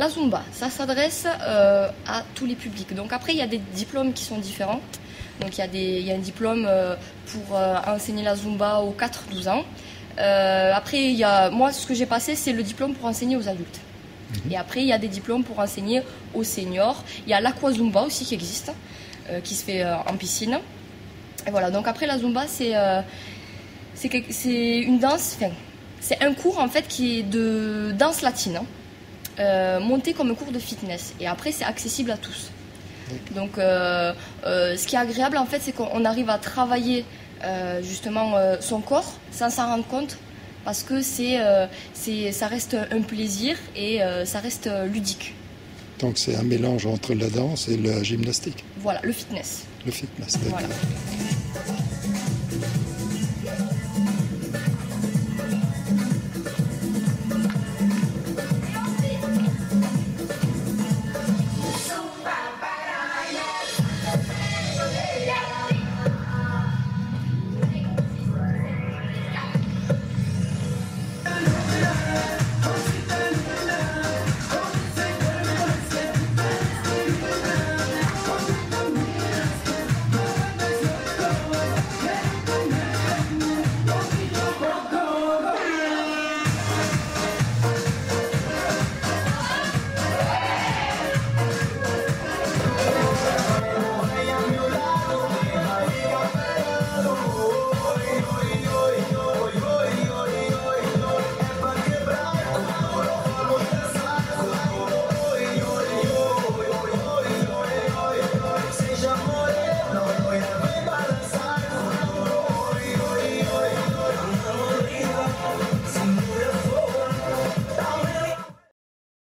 La Zumba, ça s'adresse à tous les publics. Donc après, il y a des diplômes qui sont différents. Donc il y a un diplôme pour enseigner la Zumba aux 4-12 ans. Après, moi, ce que j'ai passé, c'est le diplôme pour enseigner aux adultes. Et après, il y a des diplômes pour enseigner aux seniors. Il y a l'Aqua-Zumba aussi qui existe, qui se fait en piscine. Et voilà, donc après la Zumba, c'est une danse, c'est un cours en fait qui est de danse latine, monté comme un cours de fitness. Et après, c'est accessible à tous. Donc ce qui est agréable en fait, c'est qu'on arrive à travailler justement son corps sans s'en rendre compte, parce que ça reste un plaisir et ça reste ludique. Donc c'est un mélange entre la danse et la gymnastique. Voilà, le fitness. Le fitness, d'accord. Voilà.